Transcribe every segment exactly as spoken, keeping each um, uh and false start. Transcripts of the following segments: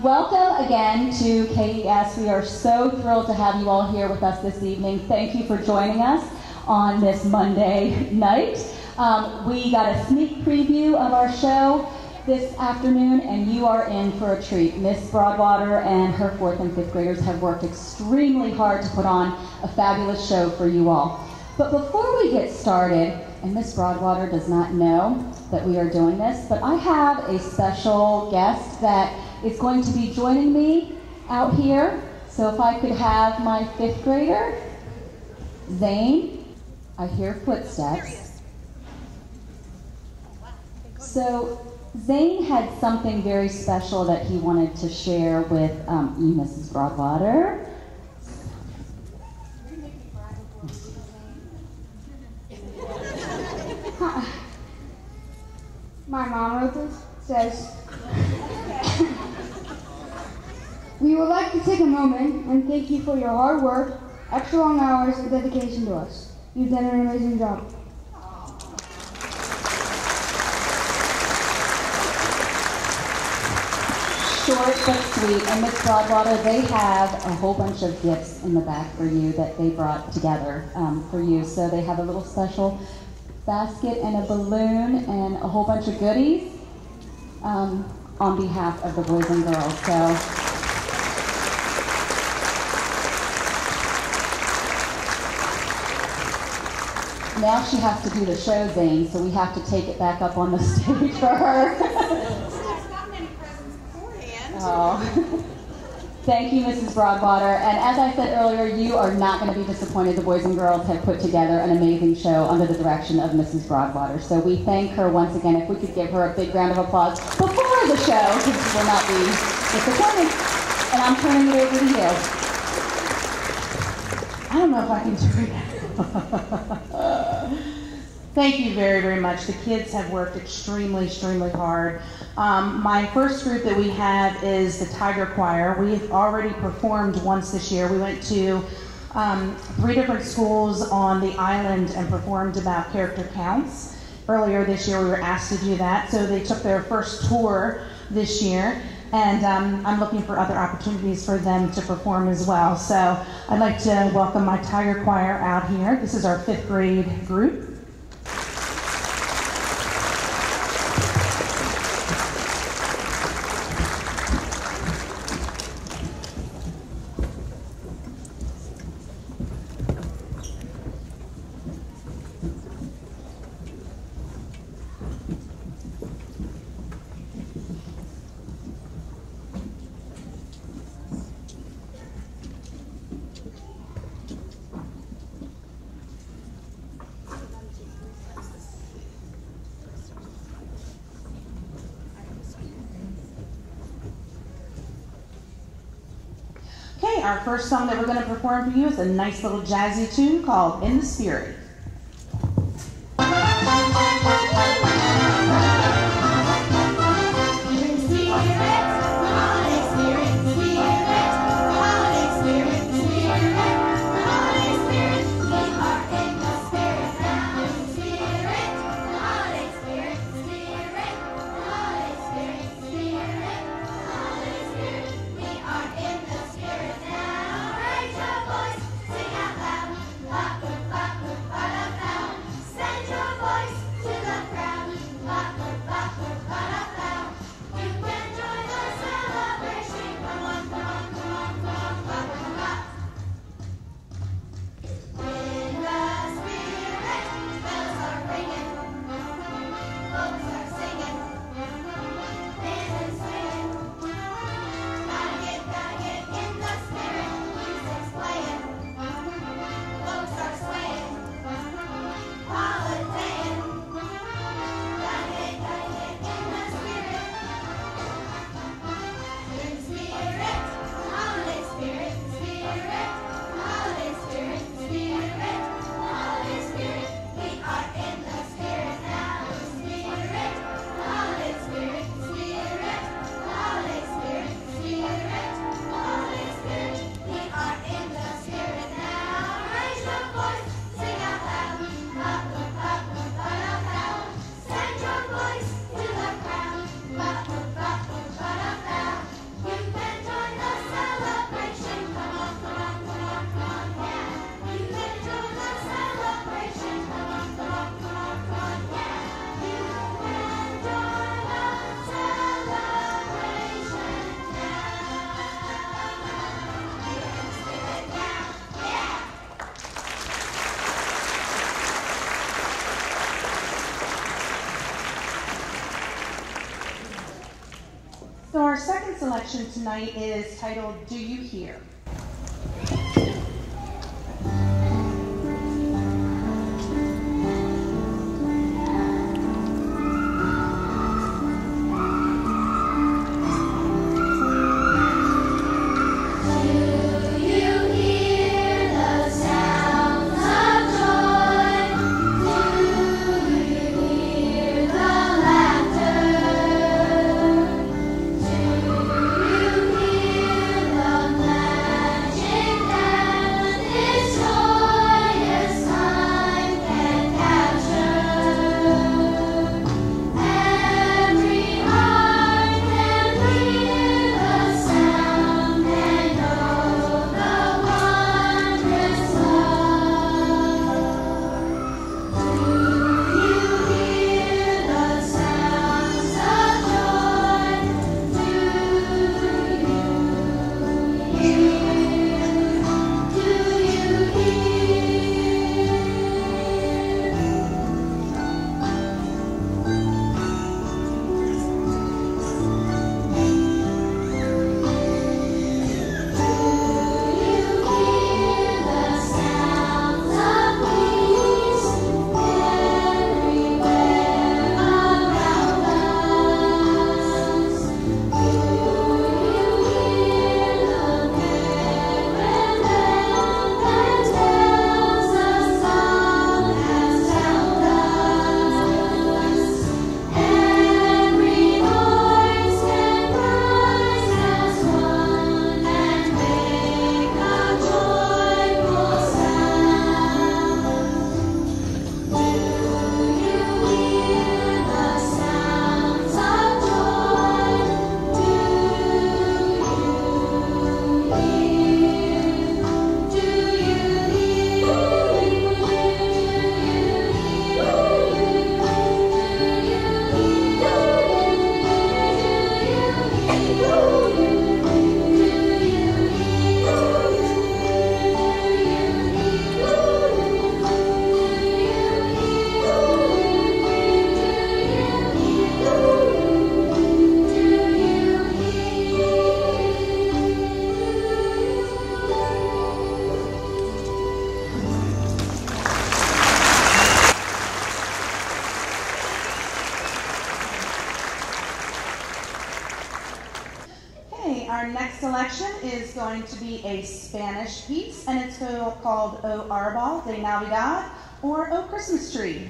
welcome again to K E S. We are so thrilled to have you all here with us this evening. Thank you for joining us on this Monday night. Um, we got a sneak preview of our show this afternoon, and you are in for a treat. Miss Broadwater and her fourth and fifth graders have worked extremely hard to put on a fabulous show for you all. But before we get started, and Miss Broadwater does not know that we are doing this, but I have a special guest that is going to be joining me out here. So if I could have my fifth grader, Zane. I hear footsteps. So Zane had something very special that he wanted to share with um, you, Missus Broadwater. Hi. My mom wrote this. It says, we would like to take a moment and thank you for your hard work, extra long hours, and dedication to us. You've done an amazing job. Short but sweet. And Miss Broadwater, they have a whole bunch of gifts in the back for you that they brought together um, for you. So they have a little special basket and a balloon and a whole bunch of goodies um, on behalf of the boys and girls. So. Now she has to do the show, Zane, so we have to take it back up on the stage for her. I've gotten any presents beforehand. Oh. Thank you, Missus Broadwater. And as I said earlier, you are not going to be disappointed. The boys and girls have put together an amazing show under the direction of Missus Broadwater. So we thank her once again. If we could give her a big round of applause before the show, because she will not be disappointed. And I'm turning it over to you. I don't know if I can do that. Thank you very, very much. The kids have worked extremely, extremely hard. Um, my first group that we have is the Tiger Choir. We've already performed once this year. We went to um, three different schools on the island and performed about character counts. Earlier this year we were asked to do that, so they took their first tour this year. And um, I'm looking for other opportunities for them to perform as well. So I'd like to welcome my Tiger Choir out here. This is our fifth grade group. Our first song that we're going to perform for you is a nice little jazzy tune called In the Spirit. Bye. second selection tonight is titled, Do You Hear? Our next selection is going to be a Spanish piece, and it's called O Arbol de Navidad, or O Christmas Tree.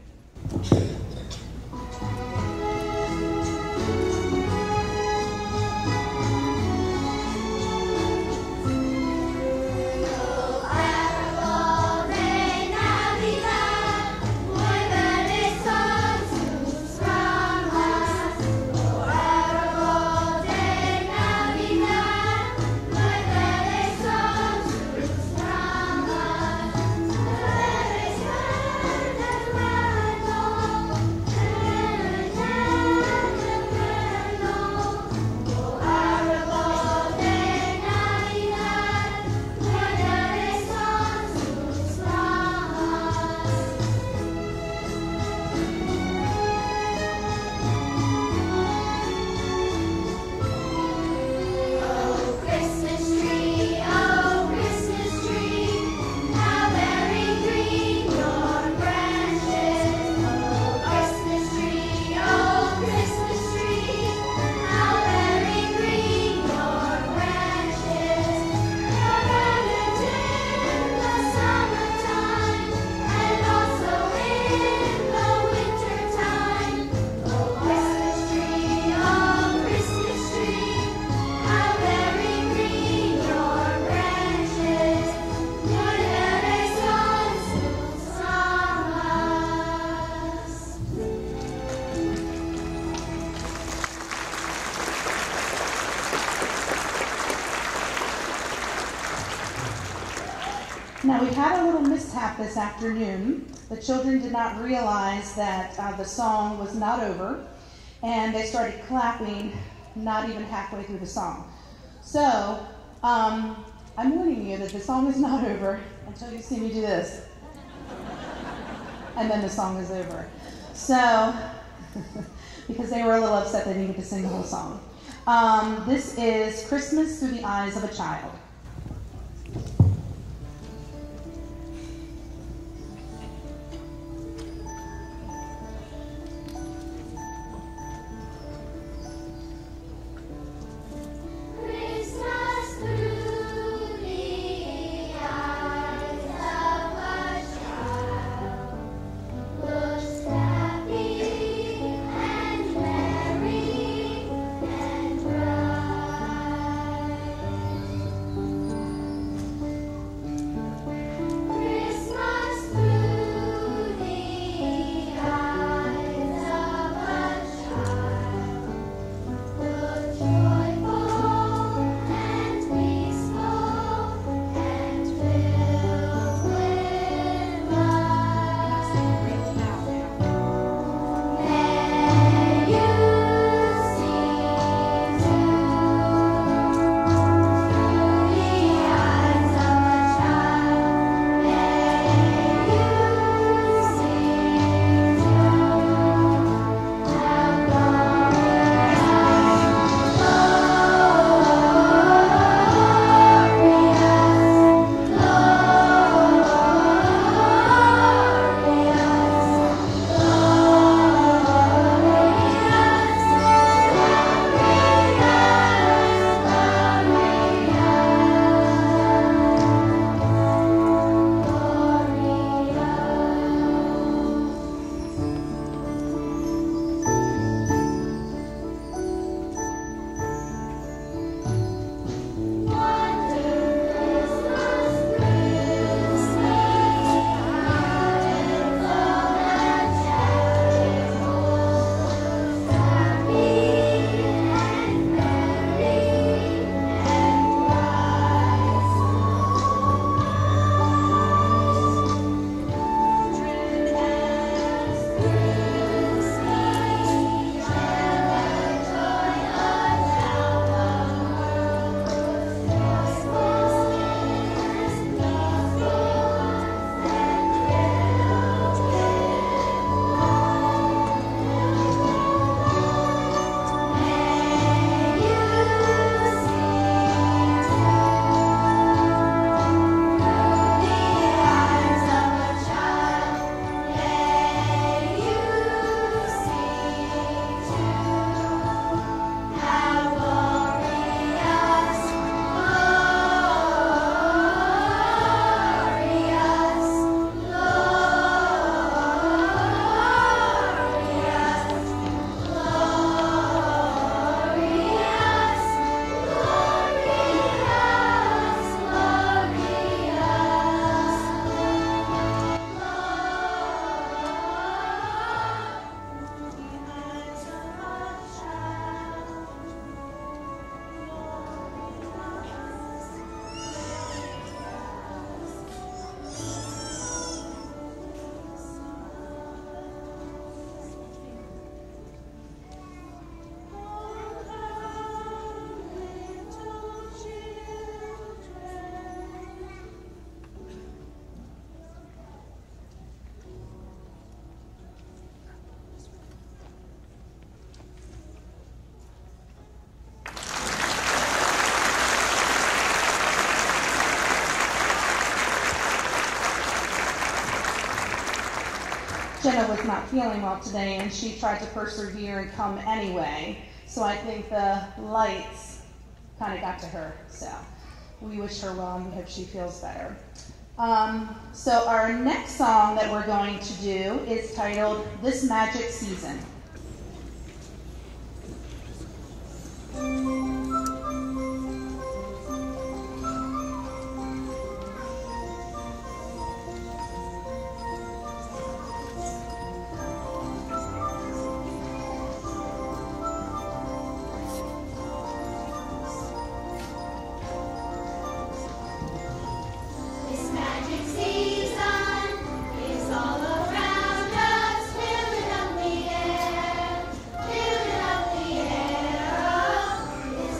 Now, we had a little mishap this afternoon. The children did not realize that uh, the song was not over, and they started clapping not even halfway through the song. So, um, I'm warning you that the song is not over until you see me do this. And then the song is over. So, because they were a little upset they didn't get to sing the whole song. Um, this is Christmas Through the Eyes of a Child. Jenna was not feeling well today, and she tried to persevere and come anyway. So I think the lights kind of got to her. So we wish her well, and we hope she feels better. Um, so our next song that we're going to do is titled This Magic Season. This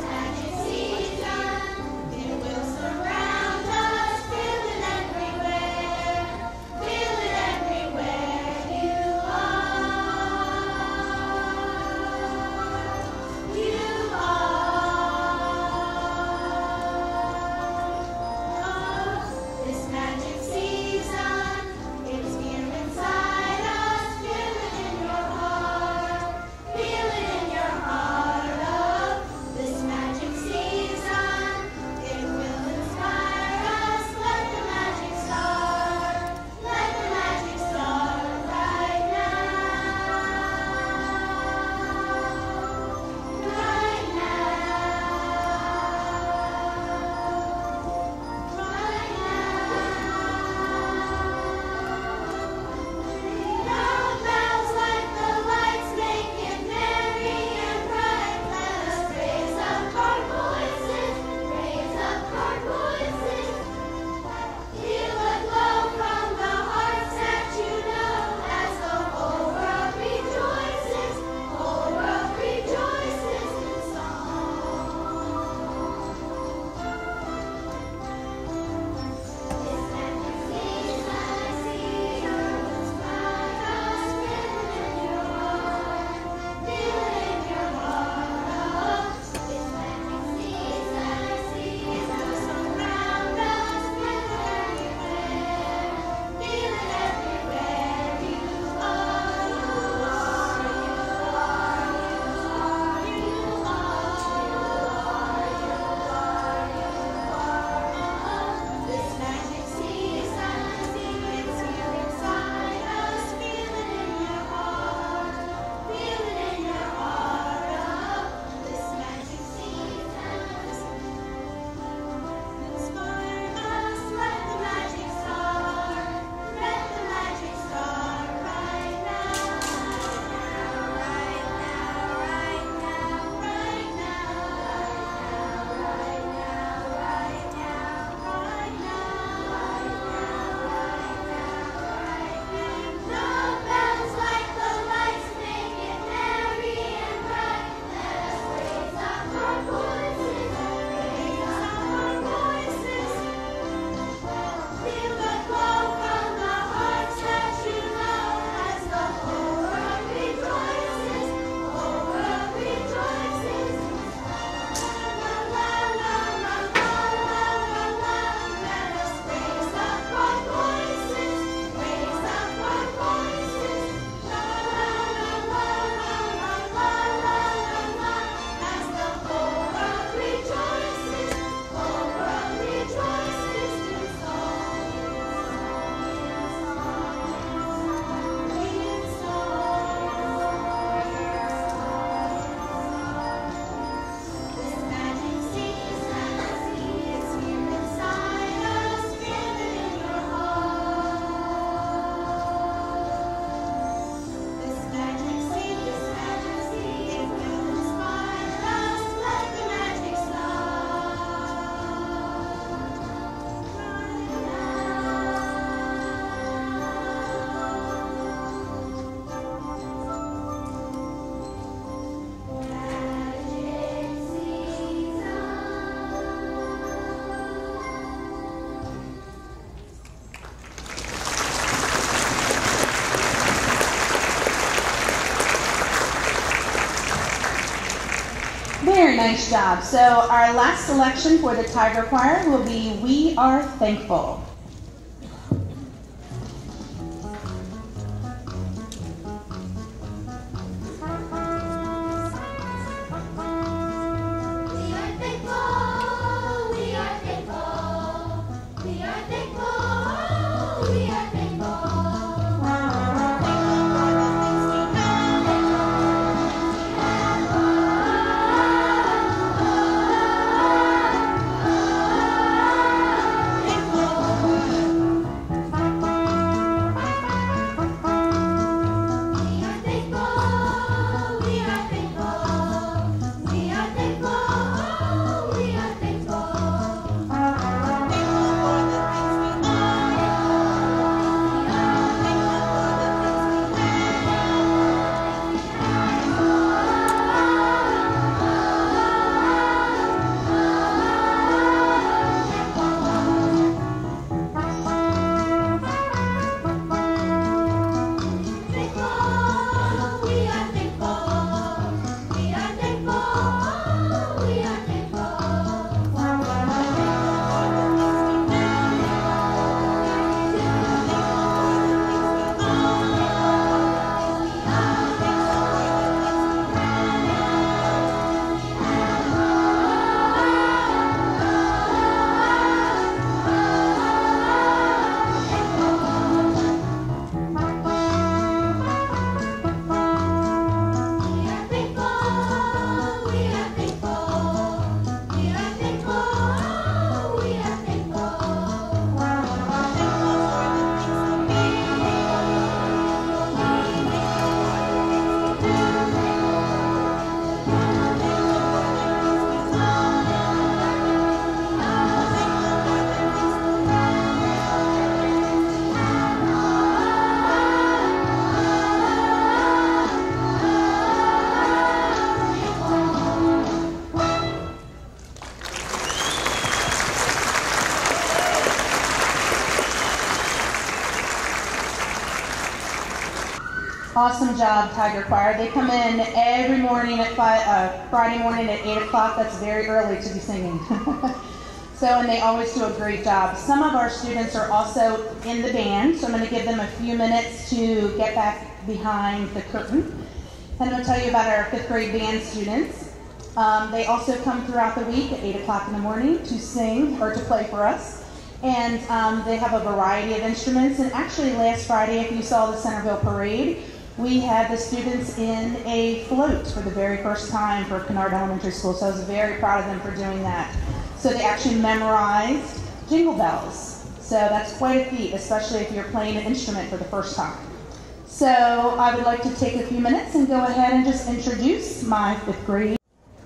nice job. So our last selection for the Tiger Choir will be We Are Thankful. Awesome job, Tiger Choir. They come in every morning at five, uh, Friday morning at eight o'clock. That's very early to be singing. So, and they always do a great job. Some of our students are also in the band, so I'm going to give them a few minutes to get back behind the curtain. And I'm going to tell you about our fifth grade band students. Um, they also come throughout the week at eight o'clock in the morning to sing or to play for us. And um, they have a variety of instruments. And actually last Friday, if you saw the Centerville Parade, we had the students in a float for the very first time for Kennard Elementary School, so I was very proud of them for doing that. So they actually memorized Jingle Bells. So that's quite a feat, especially if you're playing an instrument for the first time. So I would like to take a few minutes and go ahead and just introduce my fifth grade.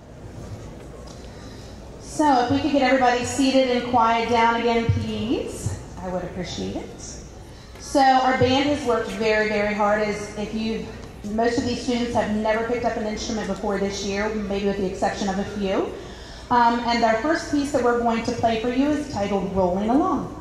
So if we could get everybody seated and quiet down again, please, I would appreciate it. So our band has worked very, very hard. As if you, most of these students have never picked up an instrument before this year, maybe with the exception of a few. Um, and our first piece that we're going to play for you is titled Rolling Along.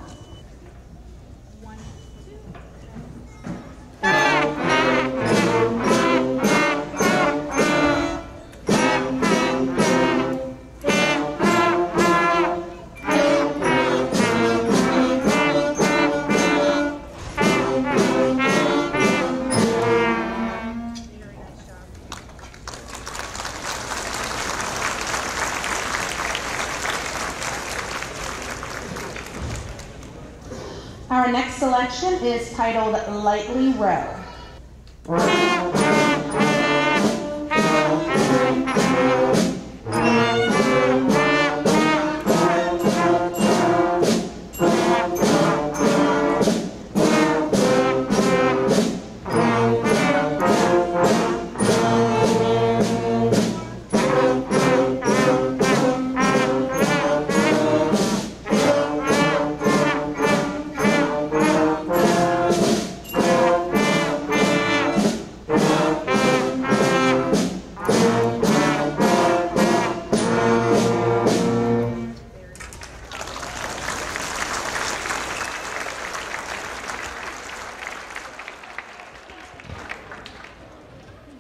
Our next selection is titled Lightly Row. Bye.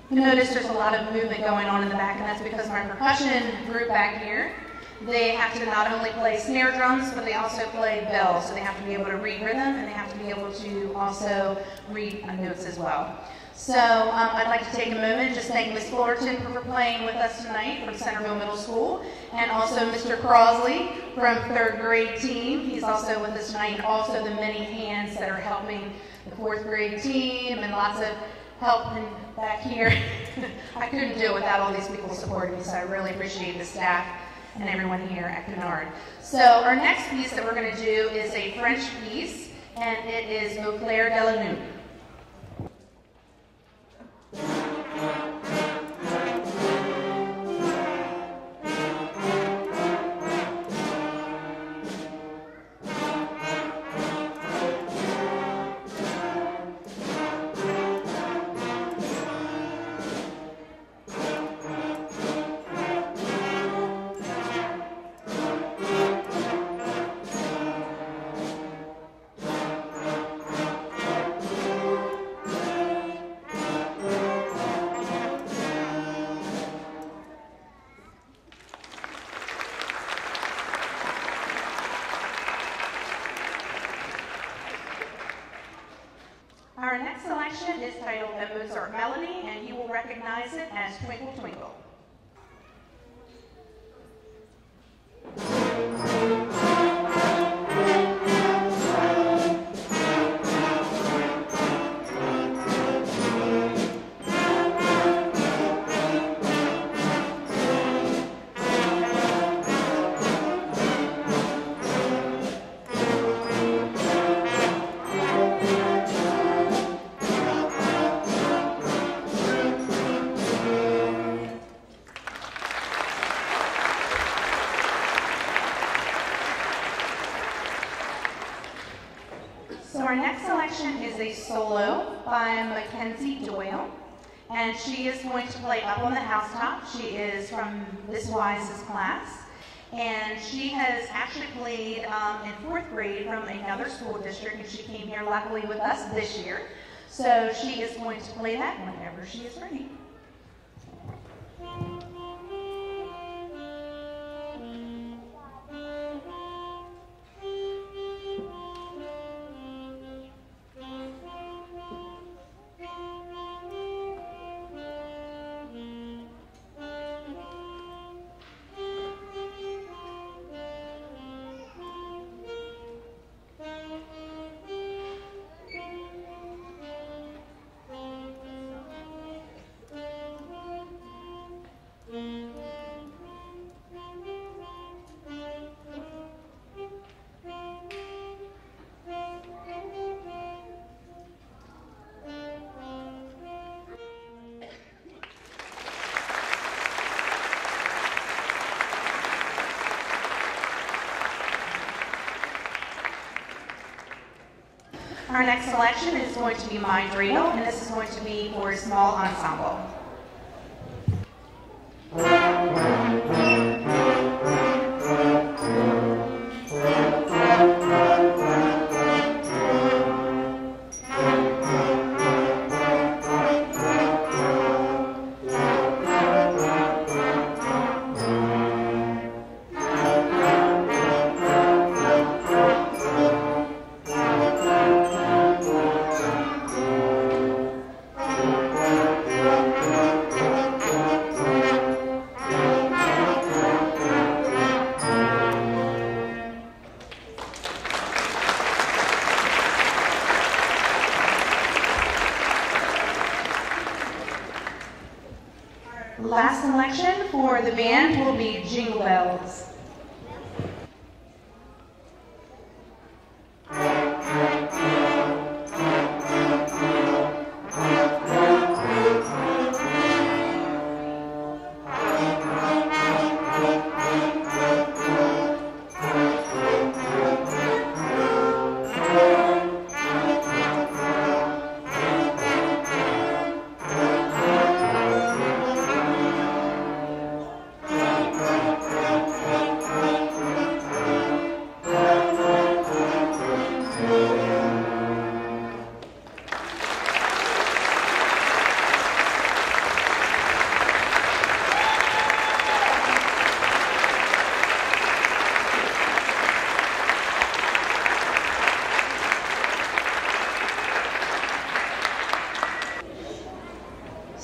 You notice there's a lot of movement going on in the back, and that's because my percussion group back here, they have to not only play snare drums, but they also play bells. So they have to be able to read rhythm, and they have to be able to also read notes as well. So um, I'd like to take a moment, just thank Miz Fullerton for playing with us tonight from Centerville Middle School, and also Mister Crosley from third grade team. He's also with us tonight, and also the many hands that are helping the fourth grade team, and lots of help in back here. I couldn't do it without all these people supporting me, so I really appreciate the staff and everyone here at Kennard. So our next piece that we're going to do is a French piece, and it is Au clair de la nuit. Our next selection is titled A Mozart Melody, and you will recognize it as Twinkle Twinkle. So our next selection is a solo by Mackenzie Doyle, and she is going to play Up on the Housetop. She is from Miss Wise's class, and she has actually played um, in fourth grade from another school district, and she came here luckily with us this year. So she is going to play that whenever she is ready. Our next selection is going to be My Dreidel, and this is going to be for a small ensemble. Last selection for the band will be Jingle Bells.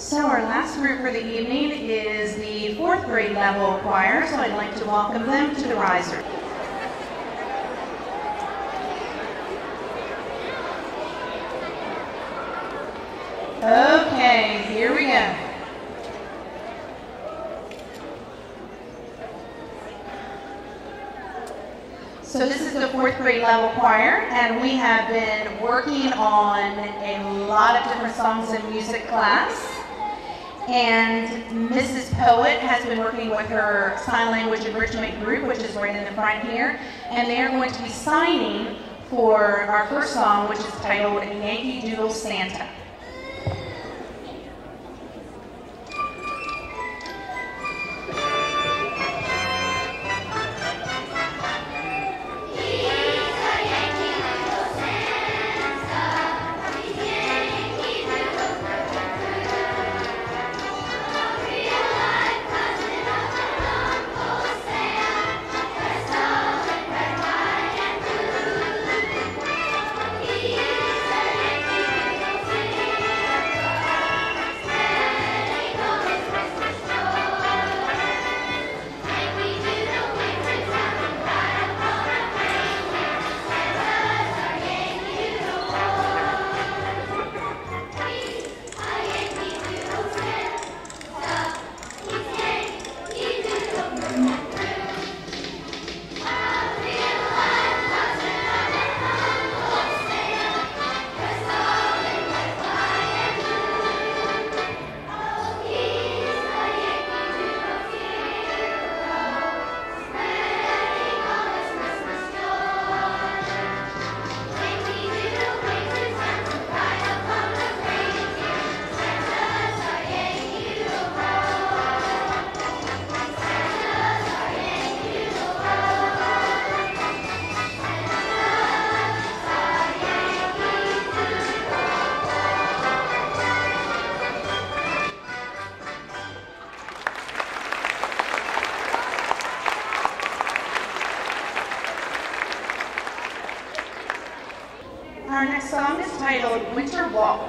So our last group for the evening is the fourth grade level choir, so I'd like to welcome them to the riser. Okay, here we go. So this is the fourth grade level choir, and we have been working on a lot of different songs in music class. And Missus Poet has been working with her sign language enrichment group, which is right in the front here. And they are going to be signing for our first song, which is titled Yankee Doodle Santa. Our next song is titled Winter Walk.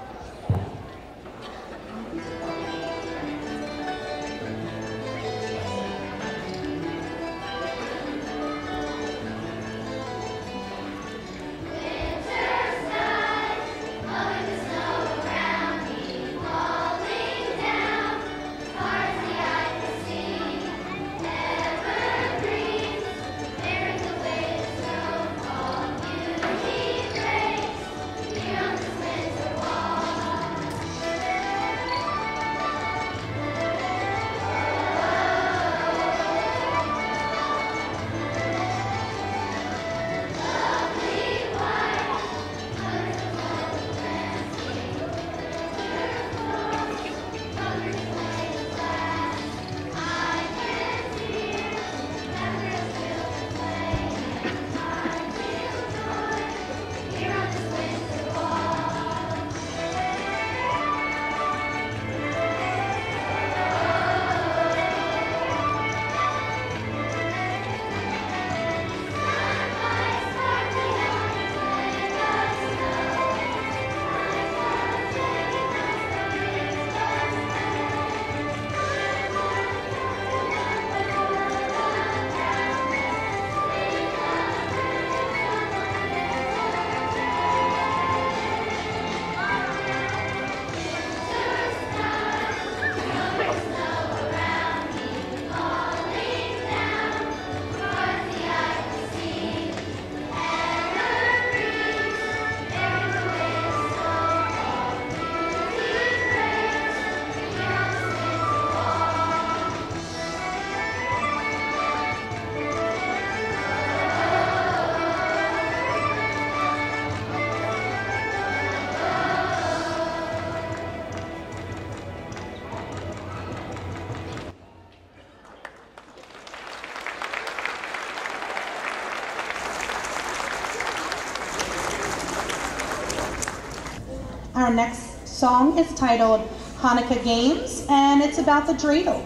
Our next song is titled Hanukkah Games, and it's about the dreidel.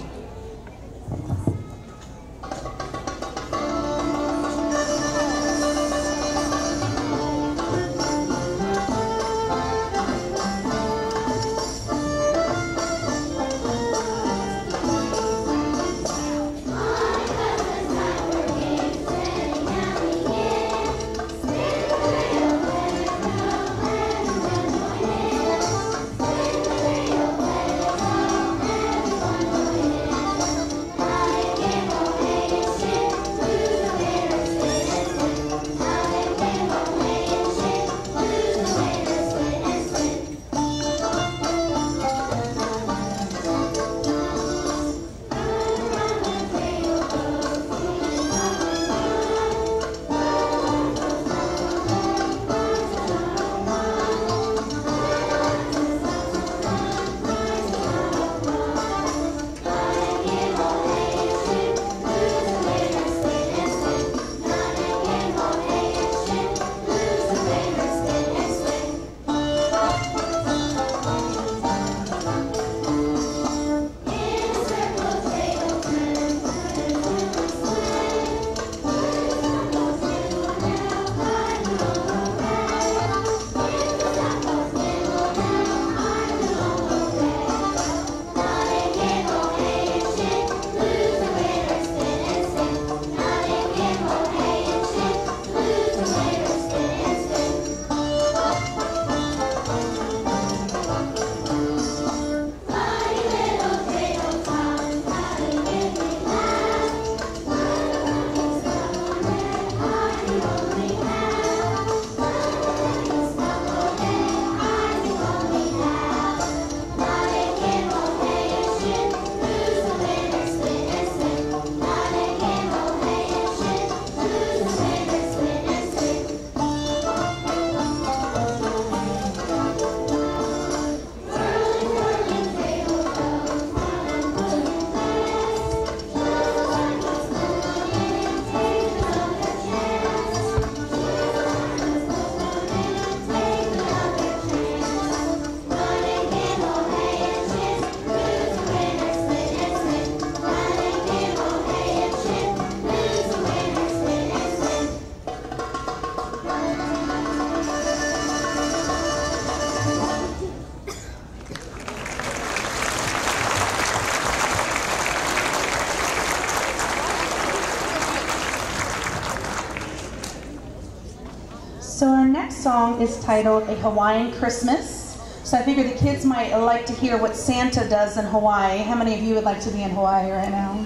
next song is titled A Hawaiian Christmas. So I figure the kids might like to hear what Santa does in Hawaii. How many of you would like to be in Hawaii right now?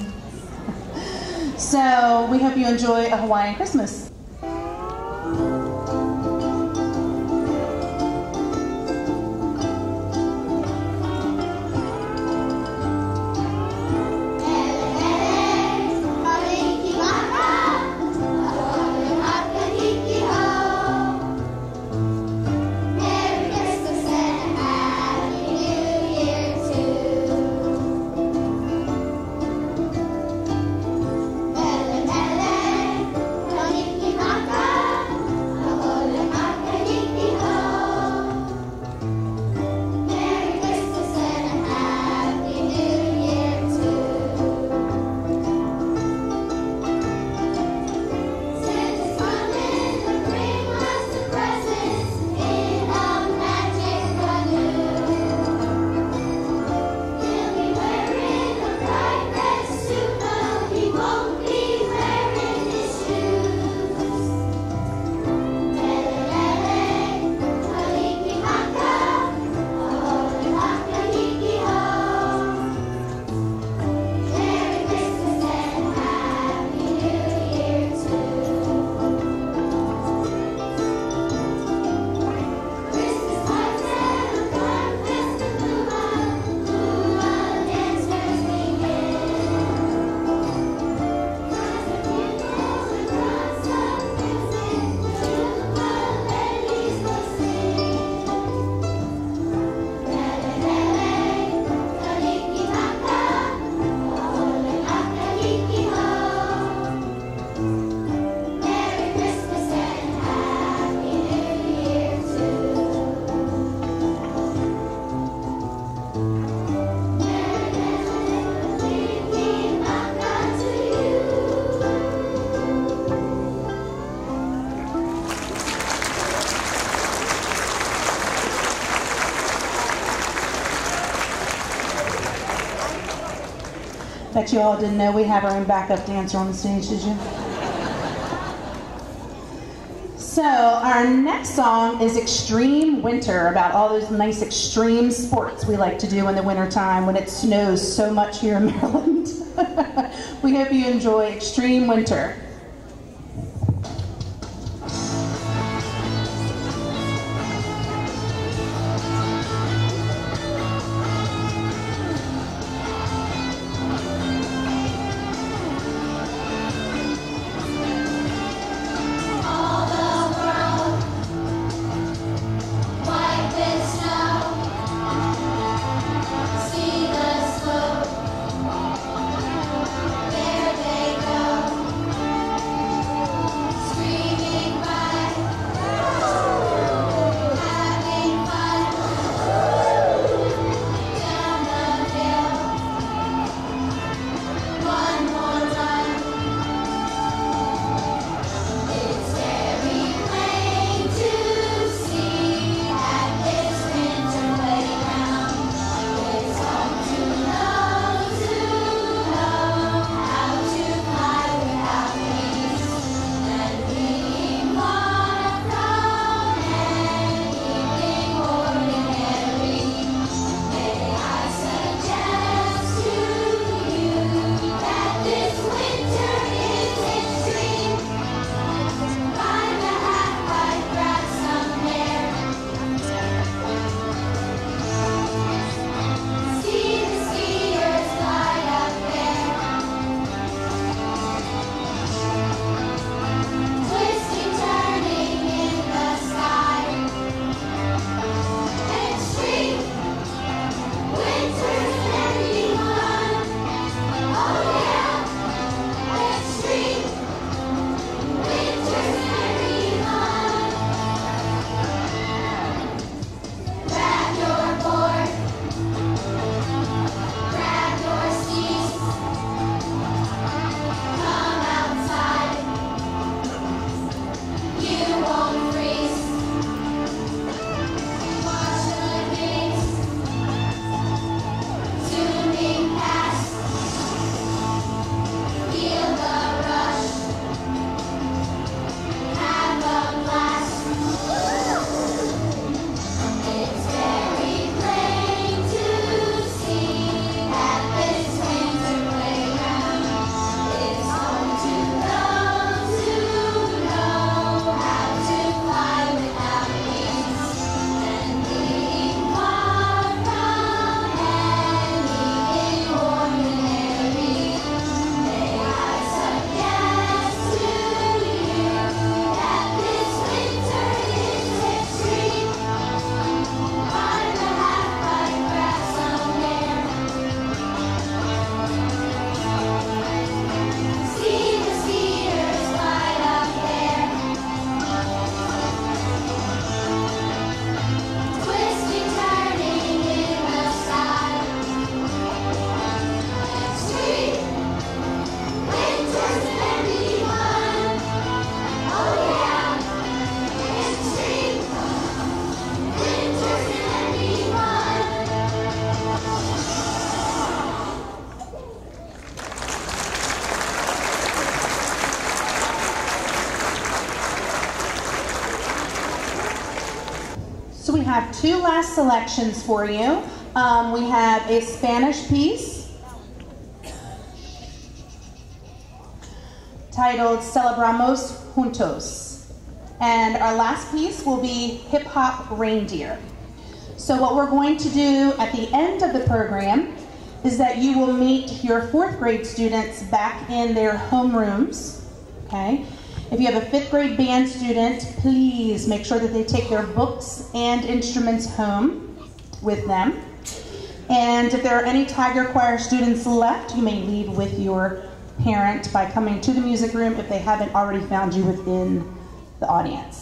So we hope you enjoy A Hawaiian Christmas. Bet you all didn't know we have our own backup dancer on the stage, did you? So our next song is Extreme Winter, about all those nice extreme sports we like to do in the wintertime when it snows so much here in Maryland. We hope you enjoy Extreme Winter. There they go. two last selections for you. Um, we have a Spanish piece titled Celebramos Juntos. And our last piece will be Hip Hop Reindeer. So what we're going to do at the end of the program is that you will meet your fourth grade students back in their homerooms, okay? If you have a fifth grade band student, please make sure that they take their books and instruments home with them. And if there are any Tiger Choir students left, you may leave with your parent by coming to the music room if they haven't already found you within the audience.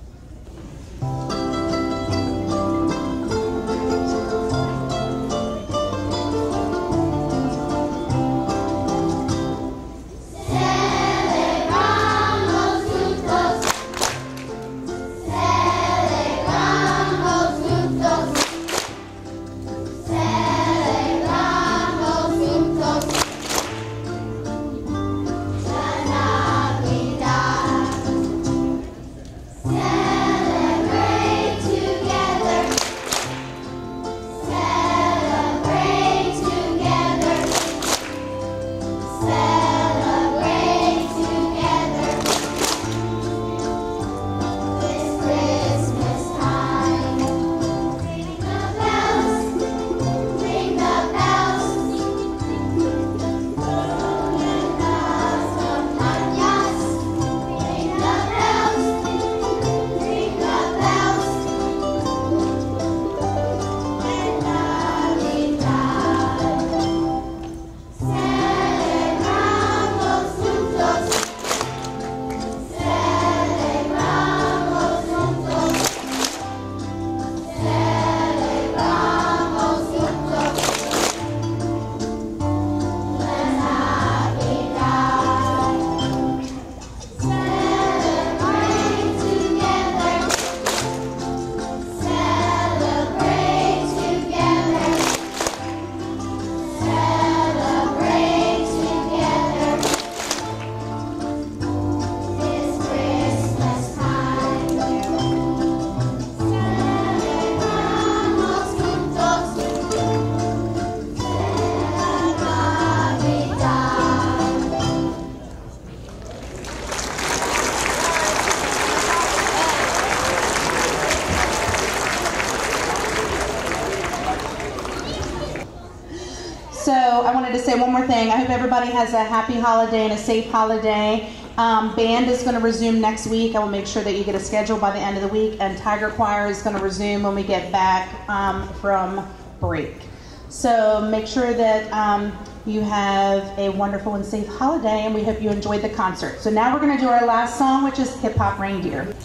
So I wanted to say one more thing. I hope everybody has a happy holiday and a safe holiday. Um, band is going to resume next week. I will make sure that you get a schedule by the end of the week. And Tiger Choir is going to resume when we get back um, from break. So make sure that um, you have a wonderful and safe holiday, and we hope you enjoyed the concert. So now we're going to do our last song, which is Hip Hop Reindeer.